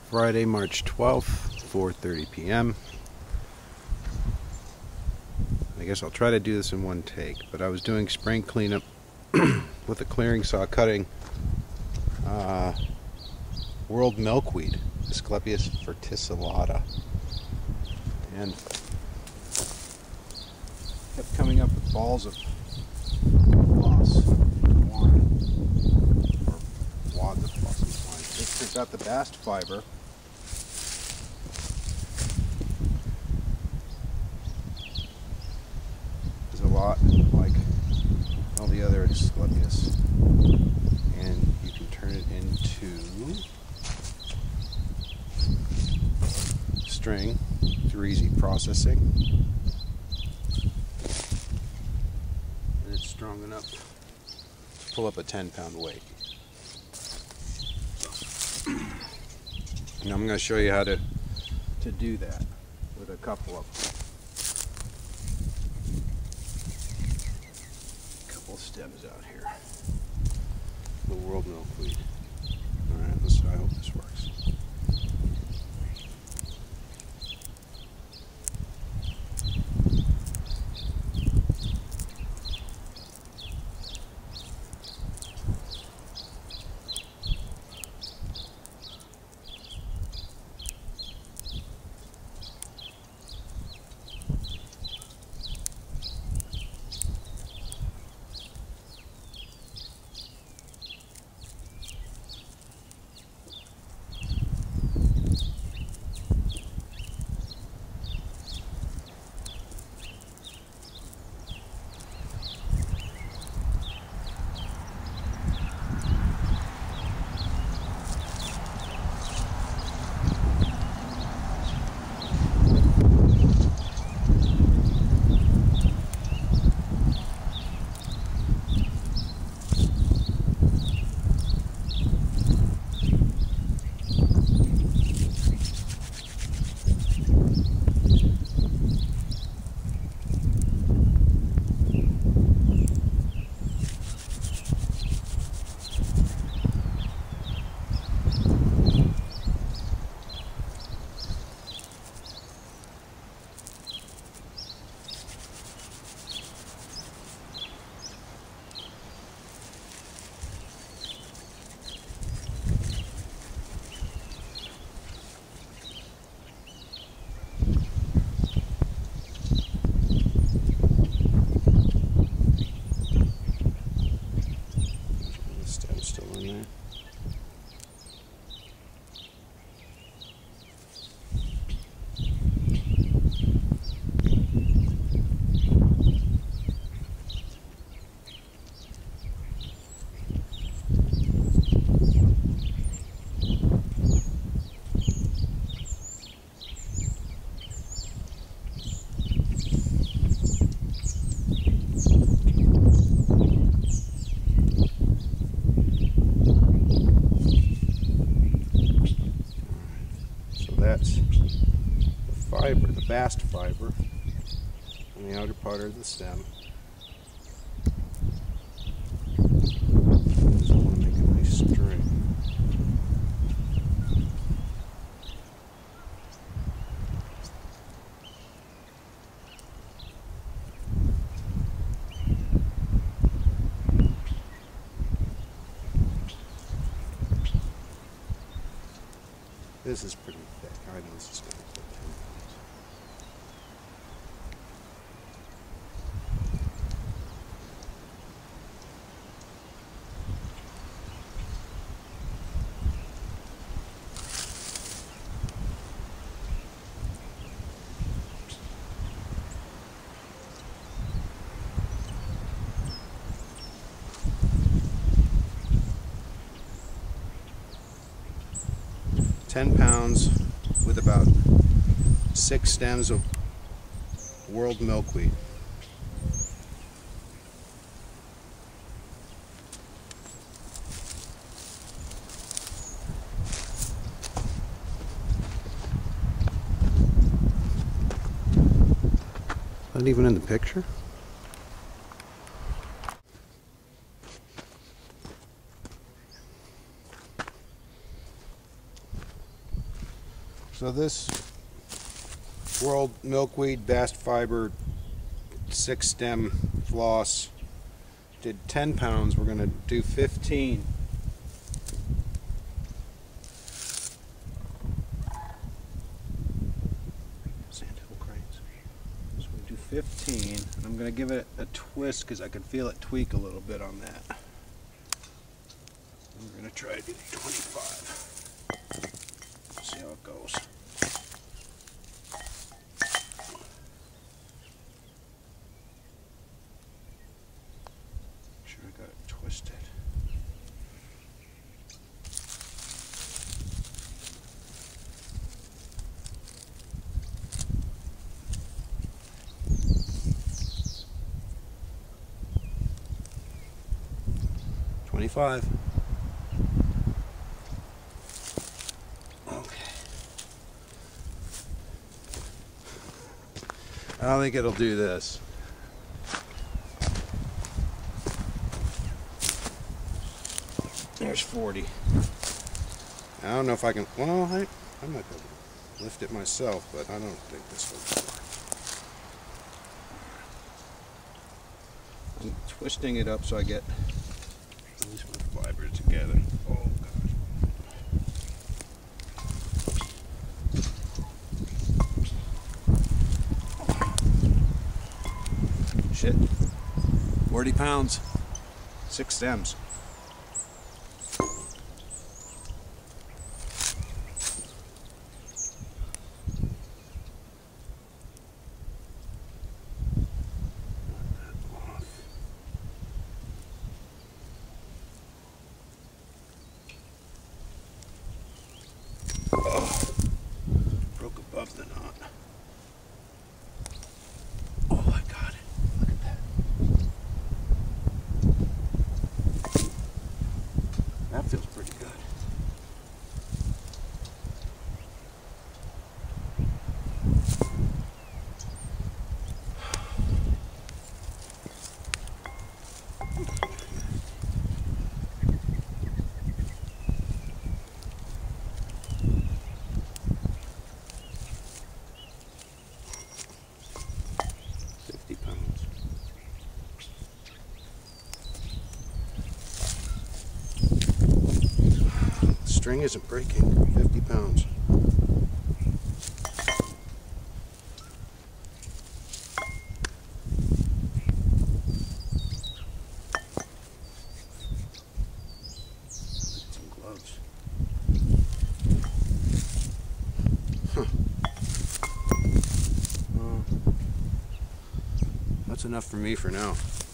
Friday, March 12th, 4:30 p.m. I guess I'll try to do this in one take, but I was doing spring cleanup with a clearing saw cutting Whorled Milkweed, Asclepias verticillata, and kept coming up with balls of floss twine, or wads of floss and twine. It turns out the bast fiber is a lot like all the other Asclepias, and you can turn it into string through easy processing, and it's strong enough to pull up a 10-pound weight. And I'm going to show you how to do that with a couple of stems out here. The Whorled Milkweed. Alright, I hope this works. That's the fiber, the bast fiber, on the outer part of the stem. Just want to make a nice string. This is pretty thick. I know this is going to take 10 minutes. 10 pounds with about 6 stems of Whorled Milkweed. Not even in the picture? So this Whorled Milkweed Bast Fiber 6-stem floss did 10 pounds. We're going to do 15. Sandhill cranes. So we do 15, and I'm going to give it a twist because I can feel it tweak a little bit on that. We're going to try to do 25. See how it goes. Sure I got it twisted. $25. I don't think it'll do this. There's 40. I don't know if I can, well, I might be able to lift it myself, but I don't think this will work. I'm twisting it up so I get these fibers together. Oh gosh. Shit. 40 pounds. 6 stems. Oh, broke above the knot. Oh, I got it. Look at that. That feels pretty good. String isn't breaking. 50 pounds. Some gloves. Huh. That's enough for me for now.